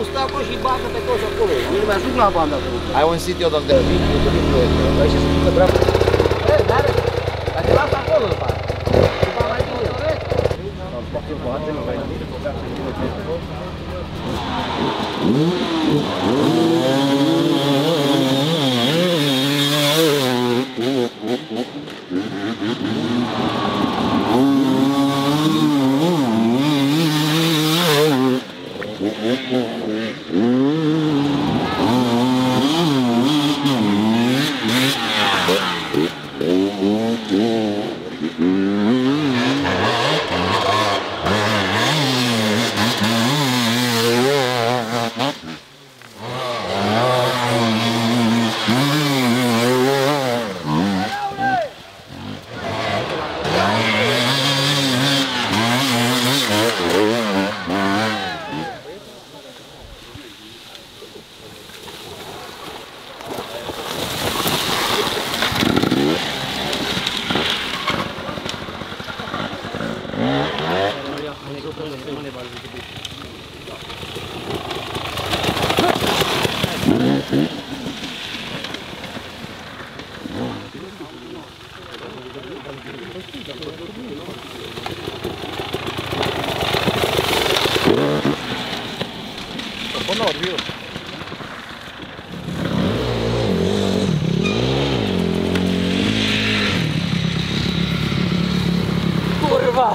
stă acolo și bagă pe toți acolo. Eu mi ajung la banda acolo. Ai un sit, Teodor, de Vine, vrei și să breabă. Dar te las acolo după aia. După aia mai bine. Kurwa!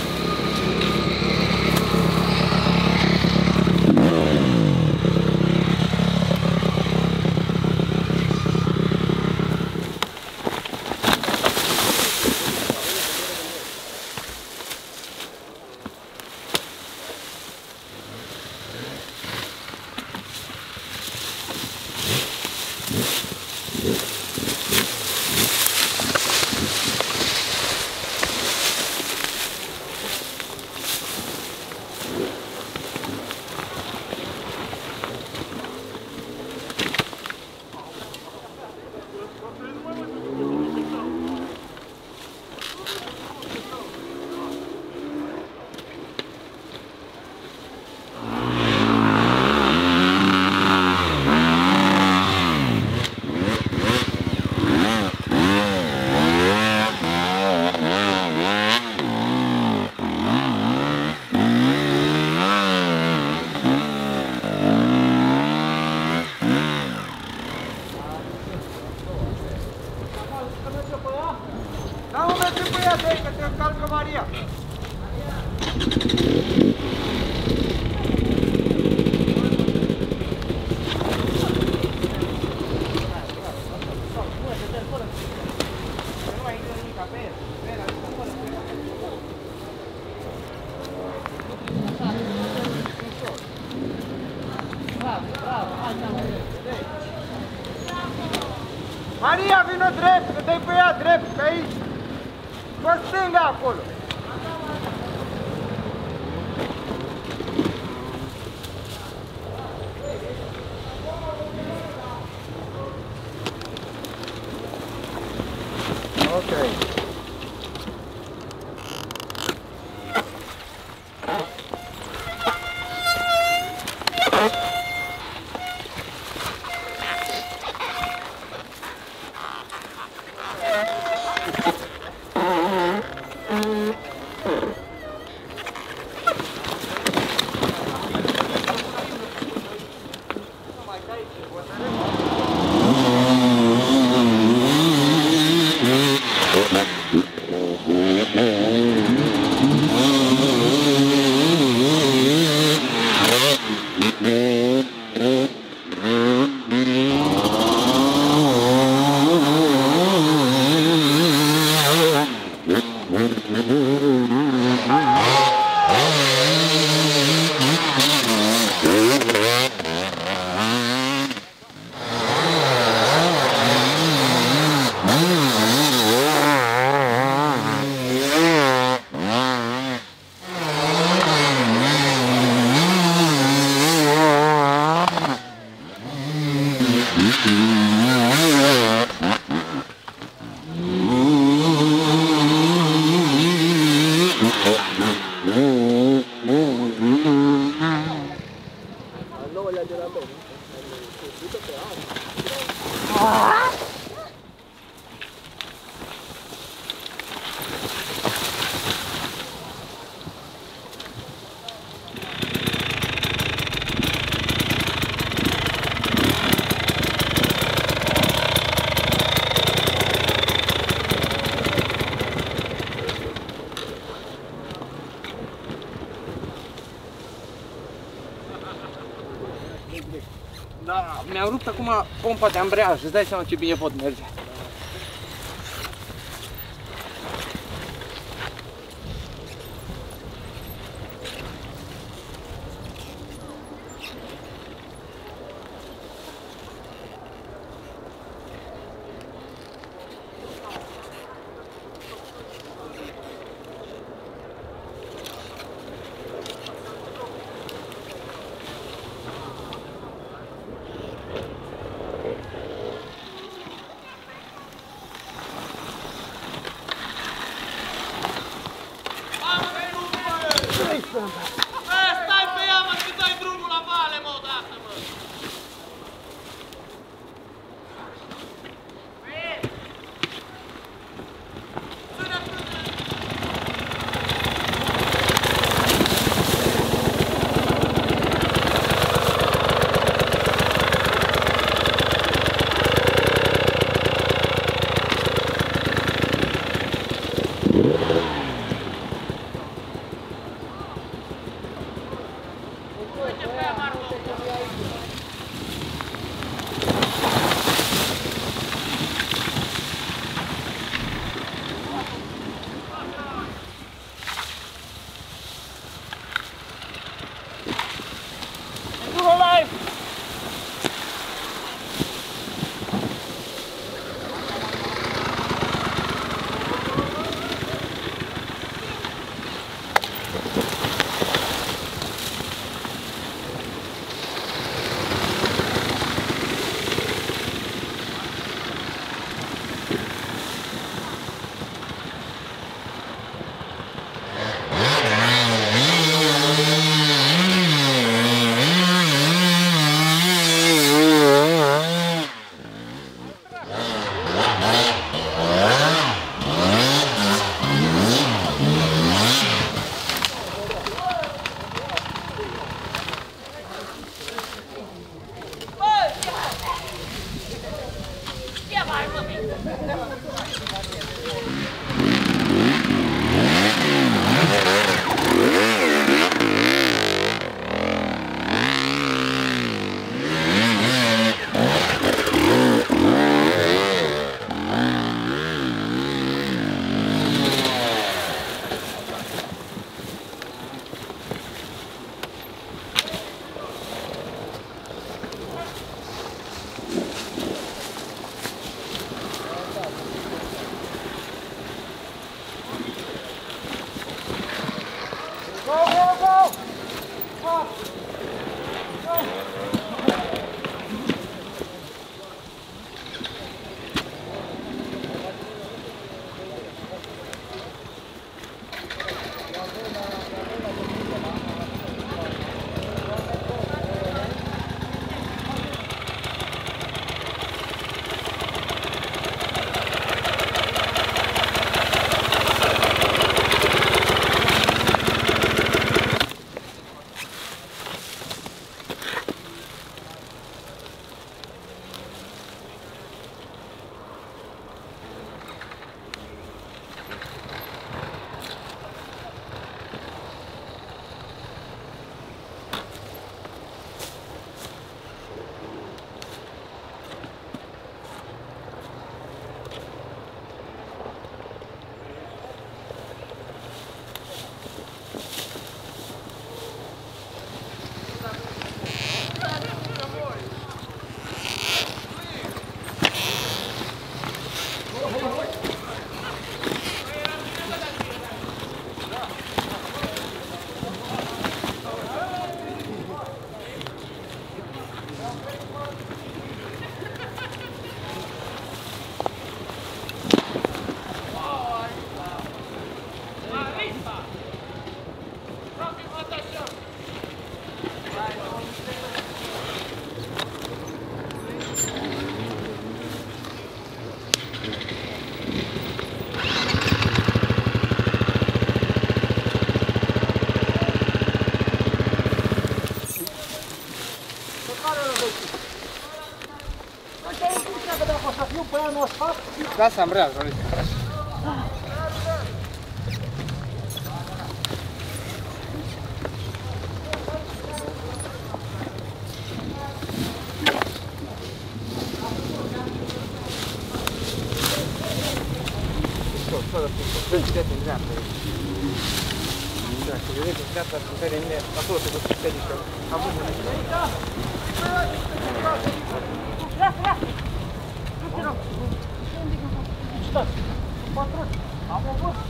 Maria, vină drept, că dai pe ea drept, pe aici. Pe stânga acolo. Ok. 9-lea de la Domnul. Uite pe am. Da, mi-am rupt acum pompa de ambreiaj, îți dai seama ce bine pot merge. Stai pe ea, mă, că dai drumul la vale, mă, odată, mă! Care rădăcini? Ăștia e încurcea că dacă o să fiu pe ea, nu o să fac? Da, să-mi rează, uite. În dreapta. Dacă vedem în dreapta, sunt tăile mine, acolo se duc pe niște. Având în aici. Nu te rog. Stai. Patron. Am o văd.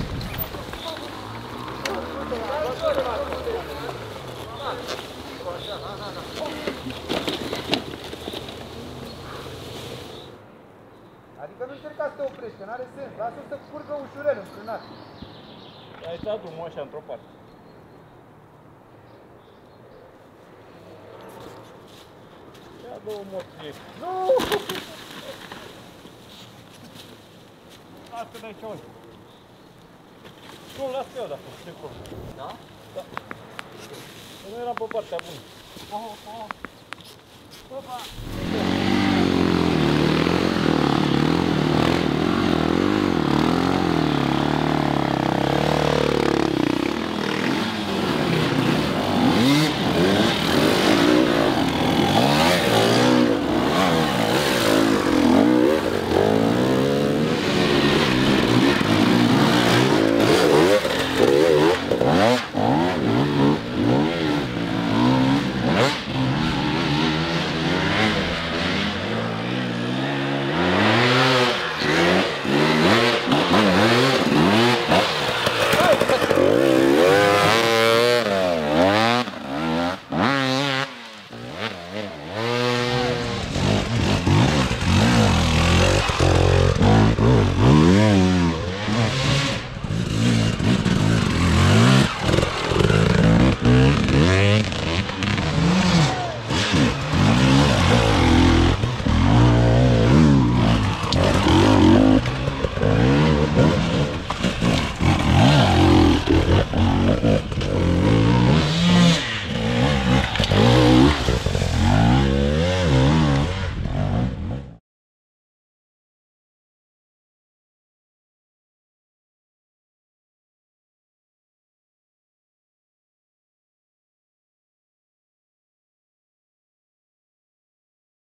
Adică nu încerca să te oprești, că n-are sens. Lasă să curgă ușurel în frânat. Aici adu-mă așa într-o parte. Ia două moții. Nu! Las că dai ce ori. Nu, las că eu dacă știu cum. Da? Da. Nu eram pe partea bună. Opa!